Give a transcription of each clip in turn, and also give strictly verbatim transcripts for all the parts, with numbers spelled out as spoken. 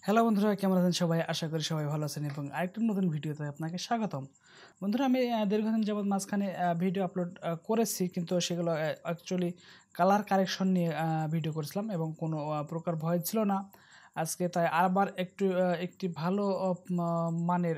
Hello বন্ধুরা, কেমন আছেন সবাই? আশা করি সবাই ভালো আছেন এবং আরেকটা নতুন ভিডিওতে আপনাকে স্বাগতম। বন্ধুরা, আমি আহ, দীর্ঘদিন যাবৎ মাঝখানে আহ, ভিডিও আপলোড আহ, করেছি, কিন্তু সেগুলো অ্যাকচুয়ালি কালার কারেকশন নিয়ে আহ, ভিডিও করেছিলাম এবং কোনো আহ, প্রকার ভয় ছিল না। আজকে তাই আবার একটু আহ, একটি ভালো আহ, ম- মানের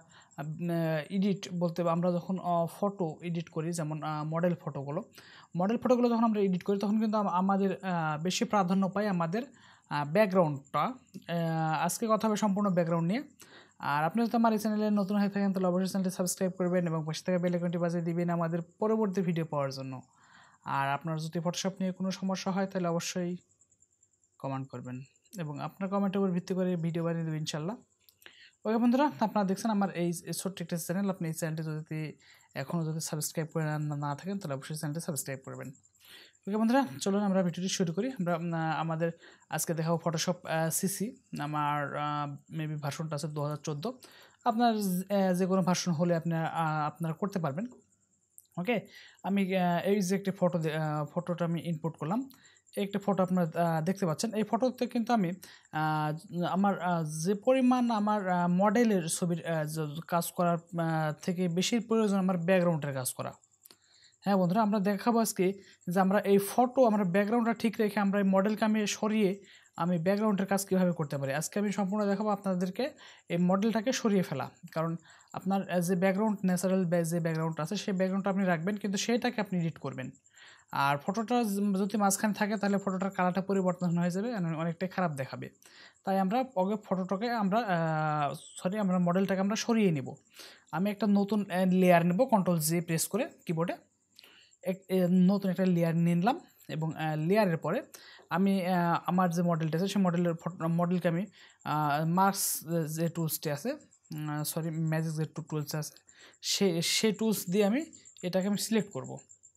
এডিট বলতে আমরা যখন ফটো এডিট করি, যেমন মডেল ফটোগুলো মডেল ফটোগুলো যখন আমরা এডিট করি তখন কিন্তু আম- আমাদের আহ, বেশি প্রাধান্য পাই আমাদের ব্যাকগ্রাউন্ডটা। আজকে কথা হবে সম্পূর্ণ ব্যাকগ্রাউন্ড নিয়ে। আর আপনি যদি আমার এই চ্যানেলে নতুন হয়ে থাকেন তাহলে অবশ্যই চ্যানেলটি সাবস্ক্রাইব করবেন এবং পাশে থাকা বেল আইকনটি বাজিয়ে দিবেন আমাদের পরবর্তী ভিডিও পাওয়ার জন্য। আর আপনার যদি ফটোশপ নিয়ে কোনো সমস্যা হয় তাহলে অবশ্যই কমেন্ট করবেন এবং আপনার কমেন্টের উপর ভিত্তি করে ভিডিও বানিয়ে দেবেন ইনশাল্লাহ। ওকে বন্ধুরা, আপনারা দেখছেন আমার এই ছোট্ট একটা চ্যানেল। আপনি এই চ্যানেলটি যদি এখনও যদি সাবস্ক্রাইব করে না না থাকেন তাহলে অবশ্যই চ্যানেলটি সাবস্ক্রাইব করবেন। ওকে বন্ধুরা, চলুন আমরা ভিডিওটি শুরু করি। আমরা উম, আমাদের আজকে দেখাবো ফটোশপ সিসি। আমার মেবি ভার্সনটা আছে দু হাজার চোদ্দো। আপনার যে আহ, যে কোনো ভার্সন হলে আপনার আপনারা করতে পারবেন। ওকে, আমি আহ, এই যে একটি ফটো ফটোটা আমি ইনপুট করলাম। এই একটা ফটো আপনারা আহ, দেখতে পাচ্ছেন। এই ফটোতে কিন্তু আমি আহ, আমার আহ, যে পরিমাণ আমার মডেলের ছবির আহ, যে কাজ করার আহ, থেকে বেশি প্রয়োজন আমার ব্যাকগ্রাউন্ডের কাজ করা। হ্যাঁ বন্ধুরা, আমরা দেখাবো আজকে যে আমরা এই ফটো আমরা ব্যাকগ্রাউন্ডটা ঠিক রেখে আমরা এই মডেলকে আমি সরিয়ে আমি ব্যাকগ্রাউন্ডের কাজ কীভাবে করতে পারি। আজকে আমি সম্পূর্ণ দেখাবো আপনাদেরকে এই মডেলটাকে সরিয়ে ফেলা। কারণ আপনার যে ব্যাকগ্রাউন্ড ন্যাচারাল যে ব্যাকগ্রাউন্ড আছে সেই ব্যাকগ্রাউন্ডটা আপনি রাখবেন, কিন্তু সেটাকে আপনি এডিট করবেন। আর ফটোটা যদি মাঝখানে থাকে তাহলে ফটোটার কালারটা পরিবর্তন হয়ে যাবে, অনেকটাই খারাপ দেখাবে। তাই আমরা আগে ফটোটাকে আমরা সরি আমরা মডেলটাকে আমরা সরিয়ে নিব। আমি একটা নতুন লেয়ার নেব, কন্ট্রোল জে প্রেস করে কিবোর্ডে এক নতুন একটা লেয়ার নিলাম এবং লেয়ারের পরে আমি আমার যে মডেলটা আছে সেই মডেলের মডেলকে আমি মার্কস যে টুলসটি আছে, সরি ম্যাজিক যে টুলস আছে সে সেই টুলস দিয়ে আমি এটাকে আমি সিলেক্ট করব।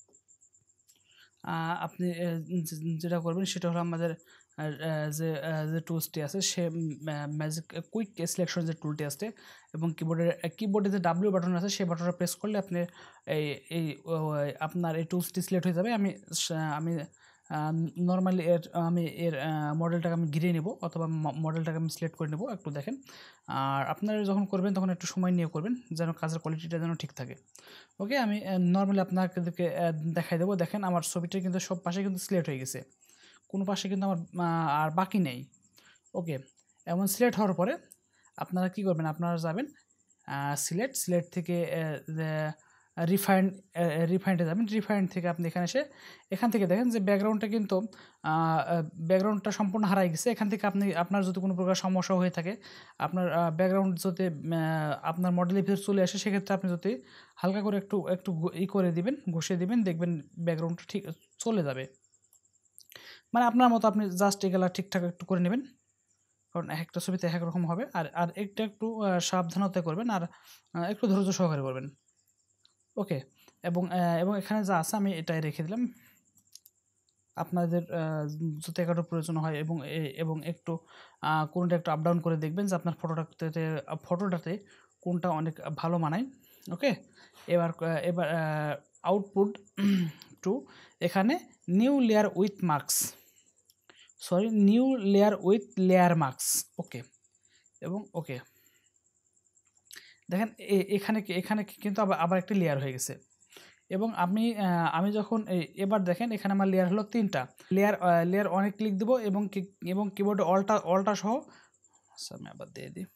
আপনি যেটা করবেন সেটা হলো আমাদের যে যে টুলসটি আছে সে ম্যাজিক কুইক সিলেকশন যে টুলটি আছে এবং কিবোর্ডের কিবোর্ডে যে ডাব্লিউ বাটন আছে সেই বাটনটা প্রেস করলে আপনি এই এই আপনার এই টুলসটি সিলেক্ট হয়ে যাবে। আমি আমি নর্মালি এর আমি এর মডেলটাকে আমি ঘিরে নেব অথবা মডেলটাকে আমি সিলেক্ট করে নেব। একটু দেখেন, আর আপনারা যখন করবেন তখন একটু সময় নিয়ে করবেন যেন কাজের কোয়ালিটিটা যেন ঠিক থাকে। ওকে, আমি নর্মালি আপনাদেরকে দেখাই দেবো। দেখেন আমার ছবিটা কিন্তু সব পাশে কিন্তু সিলেক্ট হয়ে গেছে, কোনো পাশে কিন্তু আমার আর বাকি নেই। ওকে, এমন সিলেক্ট হওয়ার পরে আপনারা কি করবেন, আপনারা যাবেন সিলেক্ট সিলেক্ট থেকে রিফাইন্ড রিফাইন্ডে যাবেন। রিফাইন্ড থেকে আপনি এখানে এসে এখান থেকে দেখেন যে ব্যাকগ্রাউন্ডটা কিন্তু ব্যাকগ্রাউন্ডটা সম্পূর্ণ হারাই গেছে। এখান থেকে আপনি আপনার যদি কোনো প্রকার সমস্যা হয়ে থাকে, আপনার ব্যাকগ্রাউন্ড যদি আপনার মডেলের ভিতরে চলে আসে, সেক্ষেত্রে আপনি যদি হালকা করে একটু একটু ই করে দিবেন, ঘষে দিবেন, দেখবেন ব্যাকগ্রাউন্ডটা ঠিক চলে যাবে। মানে আপনার মতো আপনি জাস্ট এগুলা ঠিকঠাক একটু করে নেবেন, কারণ এক একটা ছবিতে এক এক রকম হবে। আর আর একটা একটু সাবধানতা করবেন আর একটু ধৈর্য সহকারে করবেন। ওকে, এবং এবং এখানে যা আছে আমি এটাই রেখে দিলাম। আপনাদের যদি এগারো প্রয়োজন হয় এবং এবং একটু কোনটা একটু আপ ডাউন করে দেখবেন যে আপনার ফটোটাতে ফটোটাতে কোনটা অনেক ভালো মানায়। ওকে, এবার এবার আউটপুট টু এখানে new layer with marks sorry new layer with layer marks. Okay, এবং ওকে দেখেন এখানে এখানে কিন্তু আবার আবার একটা লেয়ার হয়ে গেছে। এবং আমি আমি যখন এবার দেখেন এখানে আমার লেয়ার হলো তিনটা লেয়ার লেয়ার অনেক ক্লিক দেবো এবং এবং কিবোর্ডে অলটা অলটা সহ আমি আবার দিয়ে দিই।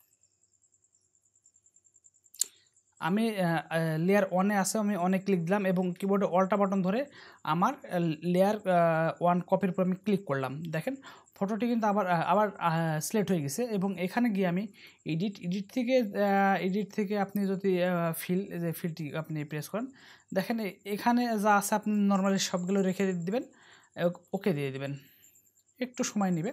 আমি লেয়ার ওয়ানে আছে, আমি অনেক ক্লিক দিলাম এবং কিবোর্ডে অলটা বাটন ধরে আমার লেয়ার ওয়ান কপির উপর আমি ক্লিক করলাম। দেখেন ফটোটি কিন্তু আবার আবার সিলেক্ট হয়ে গেছে। এবং এখানে গিয়ে আমি এডিট এডিট থেকে এডিট থেকে আপনি যদি ফিল যে ফিলটি আপনি প্রেস করেন, দেখেন এখানে যা আছে আপনি নর্মালি সবগুলো রেখে দিবেন, ওকে দিয়ে দিবেন, একটু সময় নেবে।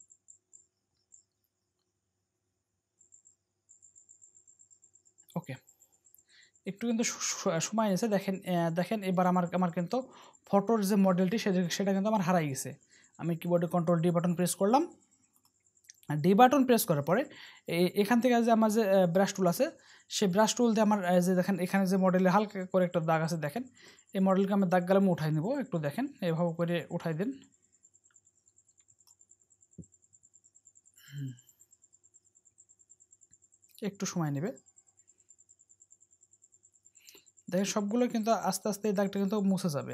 ওকে, একটু কিন্তু সময় নিয়েছে। দেখেন দেখেন এবার আমার আমার কিন্তু ফটোর যে মডেলটি সেটা কিন্তু আমার হারাই গেছে। আমি কিবোর্ডে কন্ট্রোল ডি বাটন প্রেস করলাম। ডি বাটন প্রেস করার পরে এখান থেকে যে আমার যে ব্রাশ টুল আছে সেই ব্রাশ টুল দিয়ে আমার যে দেখেন এখানে যে মডেলে হালকা করে একটা দাগ আছে, দেখেন এই মডেলকে আমি দাগগুলো আমি উঠাই নেব। একটু দেখেন এভাবে করে উঠাই দিন। একটু সময় নেবে। দেখেন সবগুলো কিন্তু আস্তে আস্তে এই দাগটা কিন্তু মুছে যাবে।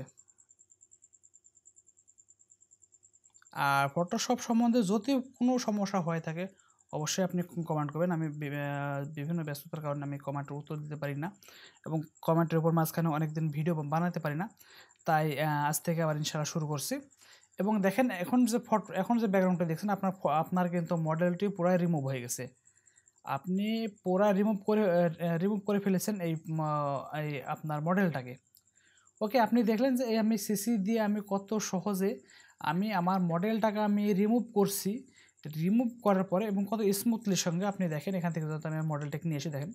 আর ফটোশপ সম্বন্ধে যদি কোনো সমস্যা হয়ে থাকে অবশ্যই আপনি কমেন্ট করবেন। আমি বিভিন্ন ব্যস্ততার কারণে আমি কমেন্টের উত্তর দিতে পারি না এবং কমেন্টের উপর মাঝখানে অনেকদিন ভিডিও বানাতে পারি না। তাই আজ থেকে আবার ইনশাআল্লাহ শুরু করছি। এবং দেখেন এখন যে ফটো এখন যে ব্যাকগ্রাউন্ডটা দেখছেন আপনার আপনার কিন্তু মডেলটি পুরাই রিমুভ হয়ে গেছে। আপনি পুরা রিমুভ করে রিমুভ করে ফেলেছেন এই এই আপনার মডেলটাকে। ওকে, আপনি দেখলেন যে এই আমি সিসি দিয়ে আমি কত সহজে আমি আমার মডেলটাকে আমি রিমুভ করছি। রিমুভ করার পরে এবং কত স্মুথলির সঙ্গে আপনি দেখেন এখান থেকে যত আমি মডেলটাকে নিয়ে এসে দেখেন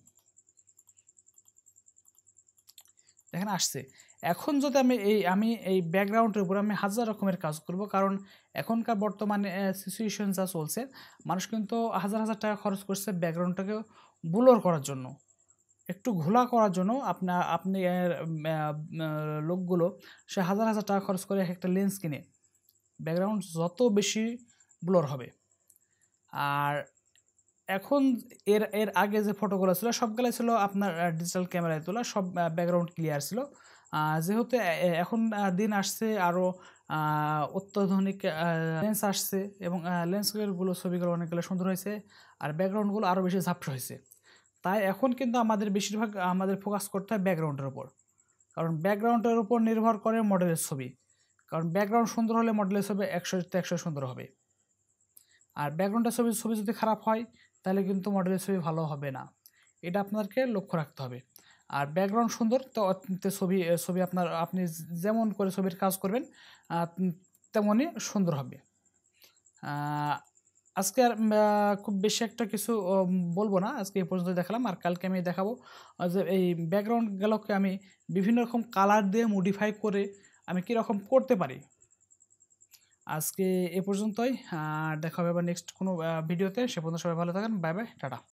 দেখেন আসছে। এখন যদি আমি এই আমি এই ব্যাকগ্রাউন্ডের উপর আমি হাজার রকমের কাজ করব, কারণ এখনকার বর্তমানে সিচুয়েশন যা চলছে মানুষ কিন্তু হাজার হাজার টাকা খরচ করছে ব্যাকগ্রাউন্ডটাকে ব্লর করার জন্য, একটু ঘোলা করার জন্য। আপনার আপনি লোকগুলো সে হাজার হাজার টাকা খরচ করে একটা লেন্স কিনে ব্যাকগ্রাউন্ড যত বেশি ব্লর হবে। আর এখন এর এর আগে যে ফটোগুলো ছিল সবগুলো ছিল আপনার ডিজিটাল ক্যামেরায় তোলা, সব ব্যাকগ্রাউন্ড ক্লিয়ার ছিল। যেহেতু এখন দিন আসছে আরও অত্যাধুনিক লেন্স আসছে এবং লেন্সগুলো ছবিগুলো অনেকগুলো সুন্দর হয়েছে আর ব্যাকগ্রাউন্ডগুলো আরও বেশি ঝাপসা হয়েছে। তাই এখন কিন্তু আমাদের বেশিরভাগ আমাদের ফোকাস করতে হয় ব্যাকগ্রাউন্ডের উপর, কারণ ব্যাকগ্রাউন্ডের উপর নির্ভর করে মডেলের ছবি। কারণ ব্যাকগ্রাউন্ড সুন্দর হলে মডেলের ছবি একশোতে একশো সুন্দর হবে, আর ব্যাকগ্রাউন্ডের ছবি ছবি যদি খারাপ হয় তাহলে কিন্তু মডেলের ছবি ভালো হবে না। এটা আপনাকে লক্ষ্য রাখতে হবে। আর ব্যাকগ্রাউন্ড সুন্দর তো ছবি ছবি আপনার আপনি যেমন করে ছবির কাজ করবেন তেমনই সুন্দর হবে। আজকে আর খুব বেশি একটা কিছু বলবো না, আজকে এই পর্যন্ত দেখালাম। আর কালকে আমি দেখাবো যে এই ব্যাকগ্রাউন্ডগুলোকে আমি বিভিন্ন রকম কালার দিয়ে মডিফাই করে আমি কীরকম করতে পারি। আজকে এ পর্যন্তই, আর দেখা হবে আবার নেক্সট কোনো ভিডিওতে। সে পর্যন্ত সবাই ভালো থাকেন। Bye bye, tata.